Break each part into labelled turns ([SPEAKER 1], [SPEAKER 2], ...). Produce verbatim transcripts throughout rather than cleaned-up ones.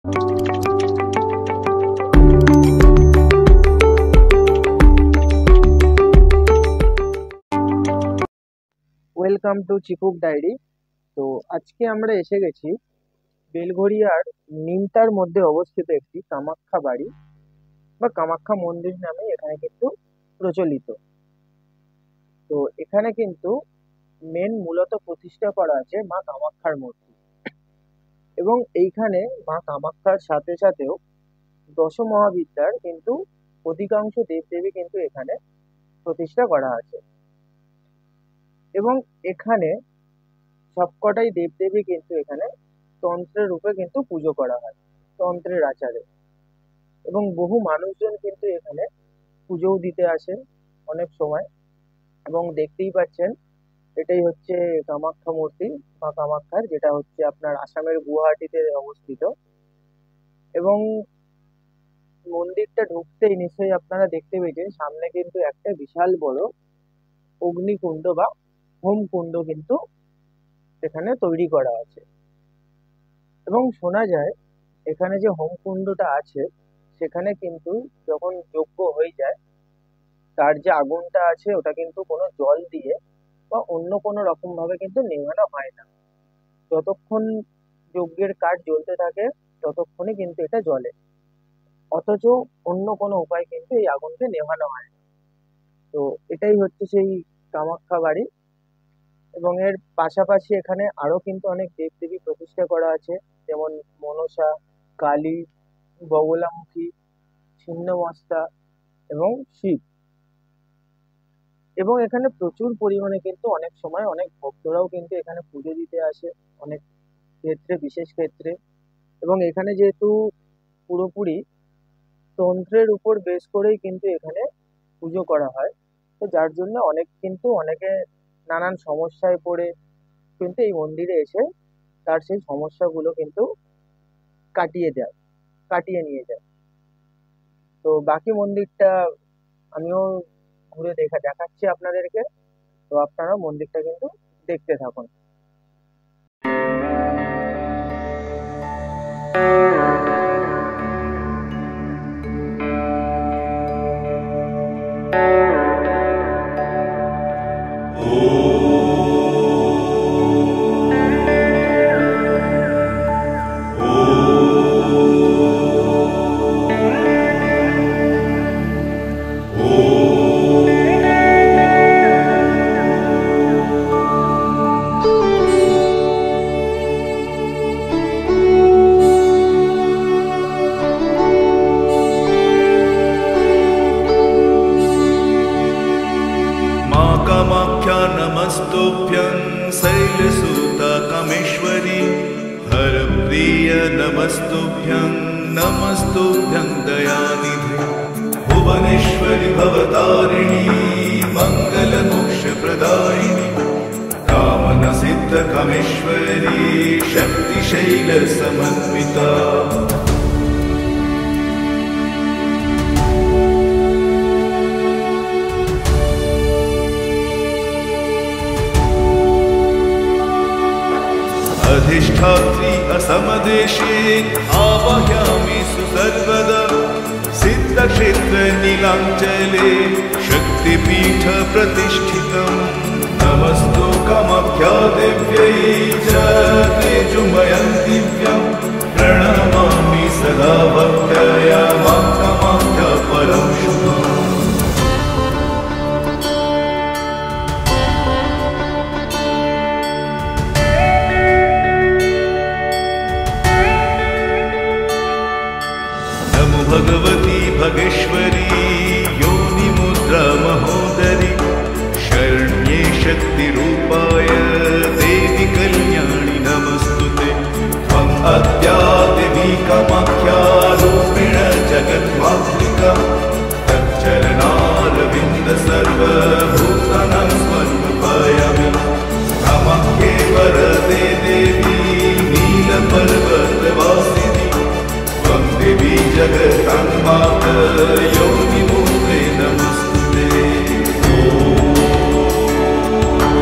[SPEAKER 1] Welcome to চিকুক diary. তো আজকে আমরা এসে গেছি বেলঘড়িয়ার নিমতার মধ্যে অবস্থিত একটি কামাখ্যা বাড়ি বা কামাখ্যা মন্দির নামে এখানে কিন্তু প্রচলিত। তো এখানে কিন্তু মেন মূলত প্রতিষ্ঠা করা আছে মা কামাখ্যার মূর্তি, এবং এইখানে মা কামাখ্যার সাথে সাথেও দশ মহাবিদ্যার কিন্তু অধিকাংশ দেবদেবী কিন্তু এখানে প্রতিষ্ঠা করা আছে, এবং এখানে সবকটাই দেবদেবী কিন্তু এখানে তন্ত্রের রূপে কিন্তু পুজো করা হয়, তন্ত্রের আচারে। এবং বহু মানুষজন কিন্তু এখানে পুজোও দিতে আসেন অনেক সময়। এবং দেখতেই পাচ্ছেন এটাই হচ্ছে কামাখ্যা মূর্তি বা কামাখ্যার, যেটা হচ্ছে আপনার আসামের গুয়াহাটিতে অবস্থিত। এবং মন্দিরটা ঢুকতেই নিশ্চয়ই আপনারা দেখতে পেয়েছেন সামনে কিন্তু একটা বিশাল বড় অগ্নিকুণ্ড বা হোমকুণ্ড কিন্তু এখানে তৈরি করা আছে। এবং শোনা যায় এখানে যে হোমকুণ্ডটা আছে সেখানে কিন্তু যখন যজ্ঞ হয়ে যায় তার যে আগুনটা আছে ওটা কিন্তু কোনো জল দিয়ে বা অন্য কোনো রকম ভাবে কিন্তু নেভানো হয় না। যতক্ষণ যজ্ঞের কাঠ জ্বলতে থাকে ততক্ষণই কিন্তু এটা জ্বলে, অথচ অন্য কোনো উপায় কিন্তু এই আগুনকে নেভানো হয় না। তো এটাই হচ্ছে সেই কামাখ্যা বাড়ি। এবং এর পাশাপাশি এখানে আরো কিন্তু অনেক দেবদেবী প্রতিষ্ঠা করা আছে, যেমন মনসা, কালী, বগলামুখী, ছিন্নমস্তা এবং শিব। এবং এখানে প্রচুর পরিমাণে কিন্তু অনেক সময় অনেক ভক্তরাও কিন্তু এখানে পুজো দিতে আসে অনেক ক্ষেত্রে, বিশেষ ক্ষেত্রে। এবং এখানে যেহেতু পুরোপুরি তন্ত্রের উপর বেস করেই কিন্তু এখানে পুজো করা হয়, তো যার জন্য অনেক কিন্তু অনেকে নানান সমস্যায় পড়ে কিন্তু এই মন্দিরে এসে তার সেই সমস্যাগুলো কিন্তু কাটিয়ে দেয়, কাটিয়ে নিয়ে যায়। তো বাকি মন্দিরটা আমিও ঘুরে দেখা দেখাচ্ছি আপনাদেরকে, তো আপনারা মন্দিরটা কিন্তু দেখতে থাকুন।
[SPEAKER 2] कामाख्या नमस्तुभ्यं शैलसुता कामेश्वरी, हरप्रिय नमस्तुभ्यं नमस्तुभ्यं दयानिधे, भुवनेश्वरी भवतारिणी मङ्गलमोक्षप्रदायिनी, कामनसिद्ध कामेश्वरी शक्तिशैलसमन्विता। अधिष्ठात्री असमदेशे आवाहयामि सुसर्वदा, सिद्धक्षेत्र नीलाञ्चले शक्तिपीठ प्रतिष्ठितम्। नमस्तु कामाख्या देव्यै च तेजोमयं दिव्यं, प्रणमामि सदा भक्त्या मा कामाख्या परं शुभम्। भगवती भगेश्वरी योनिमुद्रा महोदरी, शरण्ये शक्तिरूपाय देवी कल्याणी नमस्तुते। त्वम् अद्या देवी कामाख्या रूपेण जगन्मातृका, तच्चरणारविन्द सर्वभूतानां समर्पयामि। कामाख्ये वरदे देवी नीलपर्वतवासिनी, त्वं देवी जगन्माता योनिमुद्रे नमस्तुते। ॐ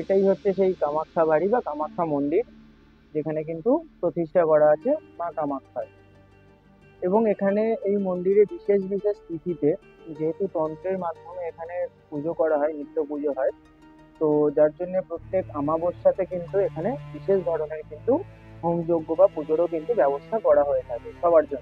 [SPEAKER 1] এটাই হচ্ছে সেই কামাখ্যা বাড়ি বা কামাখ্যা মন্দির, যেখানে কিন্তু প্রতিষ্ঠা করা আছে মা কামাখ্যার। এবং এখানে এই মন্দিরে বিশেষ বিশেষ তিথিতে, যেহেতু তন্ত্রের মাধ্যমে এখানে পুজো করা হয়, নিত্য পুজো হয়, তো যার জন্য প্রত্যেক আমাবস্যাতে কিন্তু এখানে বিশেষ ধরনের কিন্তু হোমযজ্ঞ বা পুজোরও কিন্তু ব্যবস্থা করা হয়ে থাকে সবার জন্য।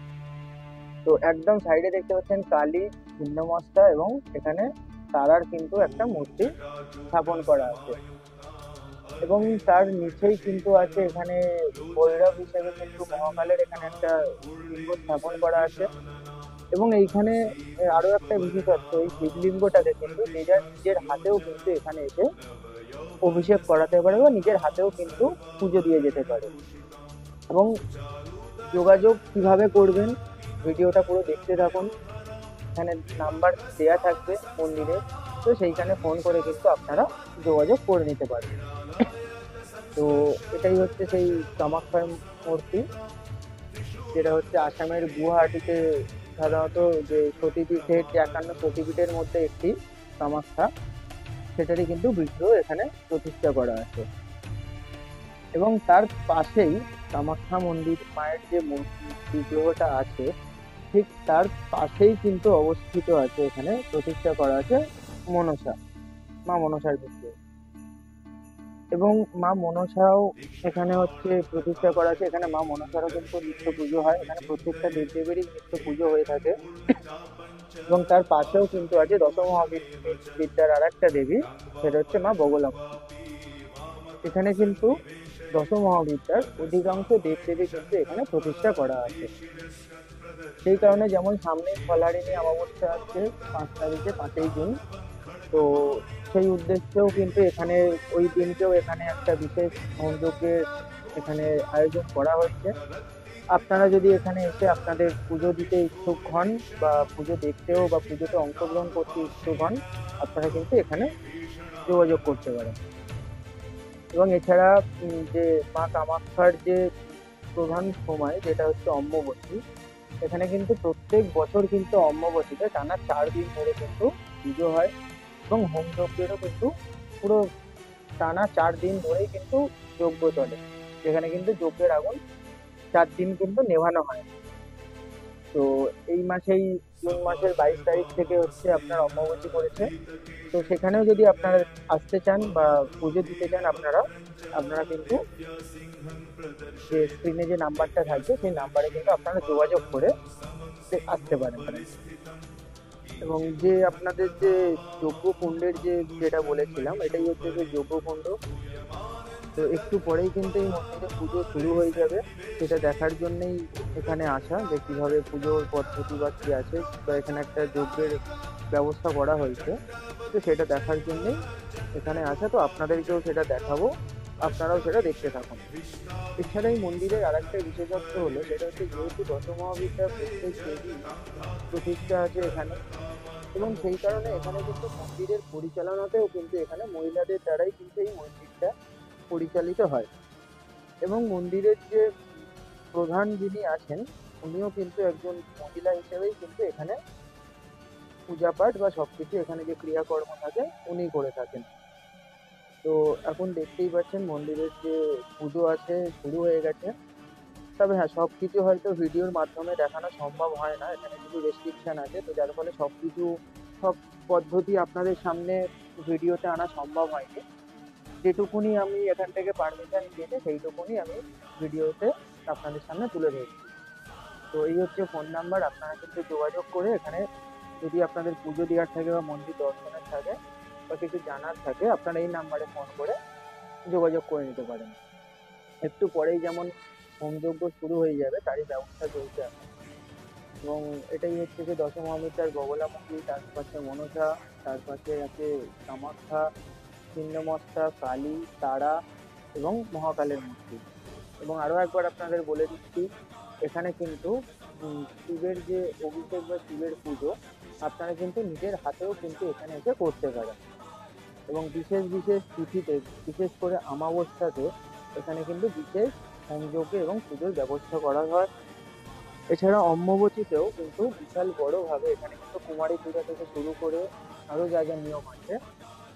[SPEAKER 1] তো একদম সাইডে দেখতে পাচ্ছেন কালী, ছিন্নমস্তা এবং এখানে তারার কিন্তু একটা মূর্তি স্থাপন করা আছে। এবং তার নিচেই কিন্তু আছে এখানে ভৈরব হিসেবে কিন্তু মহাকালের এখানে একটা লিঙ্গ স্থাপন করা আছে। এবং এইখানে আরো একটা বিশেষত্ব, এই শিবলিঙ্গটাকে কিন্তু নিজের নিজের হাতেও কিন্তু এখানে এসে অভিষেক করাতে পারে বা নিজের হাতেও কিন্তু পুজো দিয়ে যেতে পারে। এবং যোগাযোগ কিভাবে করবেন, ভিডিওটা পুরো দেখতে থাকুন। এখানে নাম্বার দেয়া থাকবে মন্দিরে, তো সেইখানে ফোন করে কিন্তু আপনারা যোগাযোগ করে নিতে পারবেন। তো এটাই হচ্ছে সেই কামাখ্যার মূর্তি, যেটা হচ্ছে আসামের গুয়াহাটিতে সাধারণত যে সতীপীঠের, যে একান্ন সতীপীঠের মধ্যে একটি কামাখ্যা, সেটারই কিন্তু বিগ্রহ এখানে প্রতিষ্ঠা করা আছে। এবং তার পাশেই কামাখ্যা মন্দির মায়ের যে মূর্তি বিগ্রহটা আছে, ঠিক তার পাশেই কিন্তু অবস্থিত আছে, এখানে প্রতিষ্ঠা করা আছে মনসা, মা মনসার বিগ্রহ। এবং মা মনসাও এখানে হচ্ছে প্রতিষ্ঠা করা আছে। এখানে মা মনসারও কিন্তু নিত্য পুজো হয়, এখানে প্রত্যেকটা দেবদেবীরই নিত্য পুজো হয়ে থাকে। এবং তার পাশেও কিন্তু আছে দশ মহাবিদ্যার আর একটা দেবী, সেটা হচ্ছে মা বগলামুখী। এখানে কিন্তু দশ মহাবিদ্যার অধিকাংশ দেবদেবী কিন্তু এখানে প্রতিষ্ঠা করা আছে। সেই কারণে যেমন সামনে ফলারিনী অমাবস্যা আছে পাঁচ তারিখে, পাঁচই জুন, তো সেই উদ্দেশ্যেও কিন্তু এখানে ওই দিনকেও এখানে একটা বিশেষ হোমযজ্ঞের এখানে আয়োজন করা হচ্ছে। আপনারা যদি এখানে এসে আপনাদের পুজো দিতে ইচ্ছুক হন বা পুজো দেখতেও বা পুজোতে অংশগ্রহণ করতে ইচ্ছুক হন, আপনারা কিন্তু এখানে যোগাযোগ করতে পারেন। এবং এছাড়া উম, যে মা কামাখ্যার যে প্রধান সময়, যেটা হচ্ছে অম্বুবাচী, এখানে কিন্তু প্রত্যেক বছর কিন্তু অম্বুবাচীতে টানা চার দিন ধরে কিন্তু পুজো হয়। এবং হোমযজ্ঞেরও কিন্তু পুরো টানা চার দিন ধরেই কিন্তু যজ্ঞ চলে, যেখানে কিন্তু যজ্ঞের আগুন চার দিন কিন্তু নেভানো হয়। তো এই মাসেই জুন মাসের বাইশ তারিখ থেকে হচ্ছে আপনার অম্বুবাচী করেছে। তো সেখানেও যদি আপনারা আসতে চান বা পুজো দিতে চান, আপনারা আপনারা কিন্তু যে স্ক্রিনে যে নাম্বারটা থাকবে সেই নাম্বারে কিন্তু আপনারা যোগাযোগ করে দে- আসতে পারেন। এবং যে আপনাদের যে যজ্ঞ কুণ্ডের যে যেটা বলেছিলাম, এটাই হচ্ছে যে যজ্ঞ কুণ্ড। তো একটু পরেই কিন্তু এই মন্দিরে পুজো শুরু হয়ে যাবে, সেটা দেখার জন্যই এখানে আসা, যে কিভাবে পুজোর পদ্ধতি বা কি আছে, বা এখানে একটা যজ্ঞের ব্যবস্থা করা হয়েছে, তো সেটা দেখার জন্যই এখানে আসা। তো আপনাদেরকেও সেটা দেখাবো, আপনারাও সেটা দেখতে থাকুন। এছাড়া এই মন্দিরের আর একটা বিশেষত্ব হলো, সেটা হচ্ছে যেহেতু দশমহাবিদ্যার প্রত্যেক দেবী প্রতিষ্ঠা আছে এখানে, এবং সেই কারণে এখানে কিন্তু মন্দিরের পরিচালনাতেও কিন্তু এখানে মহিলাদের দ্বারাই কিন্তু এই মন্দিরটা পরিচালিত হয়। এবং মন্দিরের যে প্রধান যিনি আছেন, উনিও কিন্তু একজন মহিলা হিসেবেই কিন্তু এখানে পূজা পাঠ বা সবকিছু এখানে যে ক্রিয়াকর্ম থাকে উনি করে থাকেন। তো এখন দেখতেই পাচ্ছেন মন্দিরের যে পুজো আছে শুরু হয়ে গেছে। তবে হ্যাঁ, সবকিছু হয়তো ভিডিওর মাধ্যমে দেখানো সম্ভব হয় না, এখানে কিছু রেস্ট্রিকশন আছে, তো যার ফলে সবকিছু সব পদ্ধতি আপনাদের সামনে ভিডিওতে আনা সম্ভব হয়নি। যেটুকুনি আমি এখান থেকে পারমিশন পেয়েছি সেইটুকুনি আমি ভিডিওতে আপনাদের সামনে তুলে ধরছি। তো এই হচ্ছে ফোন নাম্বার, আপনারা কিন্তু যোগাযোগ করে এখানে যদি আপনাদের পুজো দেওয়ার থাকে বা মন্দির দর্শনের থাকে বা কিছু জানার থাকে, আপনারা এই নাম্বারে ফোন করে যোগাযোগ করে নিতে পারেন। একটু পরেই যেমন হোমযজ্ঞ শুরু হয়ে যাবে, তারই ব্যবস্থা চলছে এখন। এবং এটাই হচ্ছে যে দশমহাবিদ্যার বগলামুখী, তার পাশে মনসা, তার পাশে আছে কামাখ্যা, ছিন্নমস্তা, কালী, তারা এবং মহাকালের মূর্তি। এবং আরো একবার আপনাদের বলে দিচ্ছি, এখানে কিন্তু উম, শিবের যে অভিষেক বা শিবের পুজো আপনারা কিন্তু নিজের হাতেও কিন্তু এখানে এসে করতে পারেন। এবং বিশেষ বিশেষ তিথিতে, বিশেষ করে অমাবস্যাতে এখানে কিন্তু বিশেষ হোমযজ্ঞ এবং পুজোর ব্যবস্থা করা হয়। এছাড়া অম্বুবাচীতেও কিন্তু বিশাল বড়ভাবে এখানে কিন্তু কুমারী পূজা থেকে শুরু করে আরো যা যা নিয়ম আছে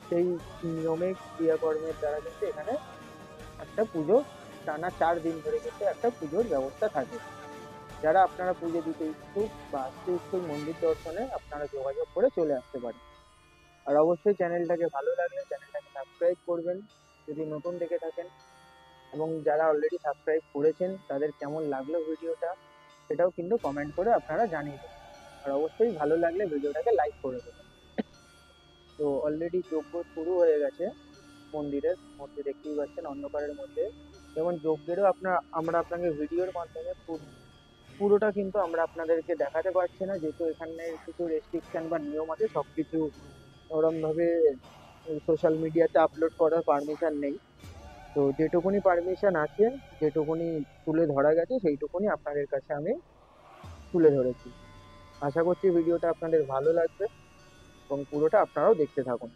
[SPEAKER 1] সেই নিয়মে ক্রিয়াকর্মের দ্বারা কিন্তু এখানে একটা পুজো টানা চার দিন ধরে কিন্তু একটা পুজোর ব্যবস্থা থাকে। যারা আপনারা পুজো দিতে ইচ্ছুক বা আসতে ইচ্ছুক মন্দির দর্শনে, আপনারা যোগাযোগ করে চলে আসতে পারেন। আর অবশ্যই চ্যানেলটাকে ভালো লাগলে চ্যানেলটাকে সাবস্ক্রাইব করবেন যদি নতুন দেখে থাকেন, এবং যারা অলরেডি সাবস্ক্রাইব করেছেন তাদের কেমন লাগলো ভিডিওটা সেটাও কিন্তু কমেন্ট করে আপনারা জানিয়ে দেবেন। আর অবশ্যই ভালো লাগলে ভিডিওটাকে লাইক করে দেবেন। তো অলরেডি যজ্ঞ শুরু হয়ে গেছে মন্দিরের মধ্যে, দেখতেই পাচ্ছেন অন্ধকারের মধ্যে। যেমন যজ্ঞেরও আপনার আমরা আপনাকে ভিডিওর মাধ্যমে পু- পুরোটা কিন্তু আমরা আপনাদেরকে দেখাতে পারছি না, যেহেতু এখানে কিছু রেস্ট্রিকশন বা নিয়ম আছে, সবকিছু ওরম ভাবে সোশ্যাল মিডিয়াতে আপলোড করার পারমিশন নেই। তো যেটুকুনি পারমিশন আছে, যেটুকুনি তুলে ধরা গেছে সেইটুকুনি আপনাদের কাছে আমি তুলে ধরেছি। আশা করছি ভিডিওটা আপনাদের ভালো লাগবে এবং পুরোটা আপনারাও দেখতে থাকুন।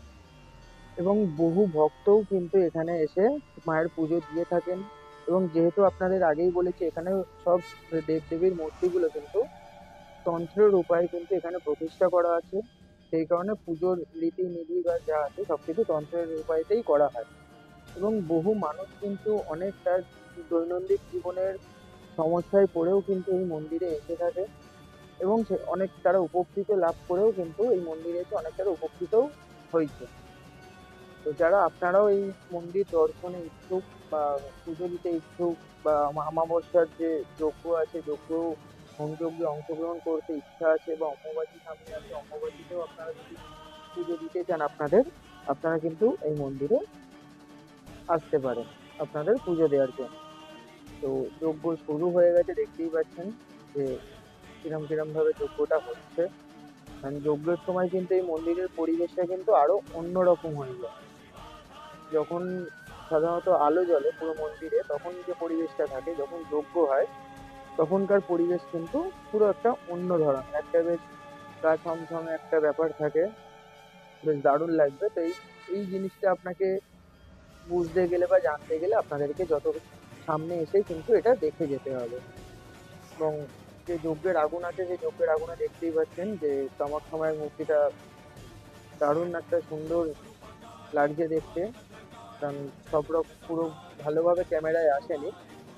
[SPEAKER 1] এবং বহু ভক্তও কিন্তু এখানে এসে মায়ের পুজো দিয়ে থাকেন। এবং যেহেতু আপনাদের আগেই বলেছি, এখানে সব দেবদেবীর মূর্তিগুলো কিন্তু তন্ত্রের উপায়ে কিন্তু এখানে প্রতিষ্ঠা করা আছে। সেই কারণে পুজোর রীতিনীতি বা যা আছে সবকিছু তন্ত্রের উপায়তেই করা হয়। এবং বহু মানুষ কিন্তু অনেক তার দৈনন্দিন জীবনের সমস্যায় পড়েও কিন্তু এই মন্দিরে এসে থাকে, এবং সে অনেক তারা উপকৃত লাভ করেও কিন্তু এই মন্দিরে এসে অনেক তারা উপকৃতও হয়েছে। তো যারা আপনারাও এই মন্দির দর্শনে ইচ্ছুক বা পুজো দিতে ইচ্ছুক, বা আমা- আমাবস্যার যে যজ্ঞ আছে যজ্ঞ হোম যজ্ঞে অংশগ্রহণ করতে ইচ্ছা আছে, বা অম্বুবাচী সামনে আছে অম্বুবাচীতেও আপনারা যদি পুজো দিতে চান আপনাদের, আপনারা কিন্তু এই মন্দিরে আসতে পারেন আপনাদের পুজো দেওয়ার জন্য। তো যজ্ঞ শুরু হয়ে গেছে, দেখতেই পাচ্ছেন যে কিরম কিরম ভাবে যজ্ঞটা হচ্ছে। কারণ যজ্ঞের সময় কিন্তু এই মন্দিরের পরিবেশটা কিন্তু আরো অন্যরকম হয়ে যায়। যখন সাধারণত আলো জ্বলে পুরো মন্দিরে, তখন যে পরিবেশটা থাকে, যখন যজ্ঞ হয় তখনকার পরিবেশ কিন্তু পুরো একটা অন্য ধরনের, একটা বেশ গা ছমছমে একটা ব্যাপার থাকে, বেশ দারুণ লাগবে। তো এই এই জিনিসটা আপনাকে বুঝতে গেলে বা জানতে গেলে আপনাদেরকে যত সামনে এসেই কিন্তু এটা দেখে যেতে হবে। এবং যে যজ্ঞের আগুন আছে, সেই যজ্ঞের আগুনে দেখতেই পাচ্ছেন যে কামাখ্যা মায়ের মূর্তিটা দারুণ একটা সুন্দর লাগছে দেখতে। কারণ সব রকম পুরো ভালোভাবে ক্যামেরায় আসেনি।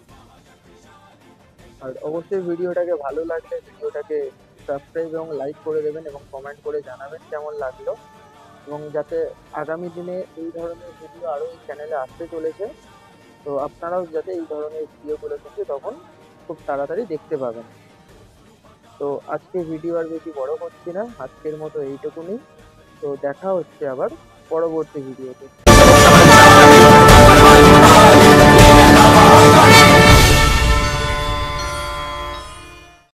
[SPEAKER 1] আর অবশ্যই ভিডিওটাকে ভালো লাগলে ভিডিওটাকে সাবস্ক্রাইব এবং লাইক করে দেবেন, এবং কমেন্ট করে জানাবেন কেমন লাগলো। এবং যাতে আগামী দিনে এই ধরনের ভিডিও আরো এই চ্যানেলে আসতে চলেছে, তো আপনারাও যাতে এই ধরনের ভিডিওগুলো কিন্তু তখন খুব তাড়াতাড়ি দেখতে পাবেন। তো আজকে ভিডিও আর বেশি বড় করছি না, আজকের মতো এইটুকুনি। তো দেখা হচ্ছে আবার পরবর্তী ভিডিওতে।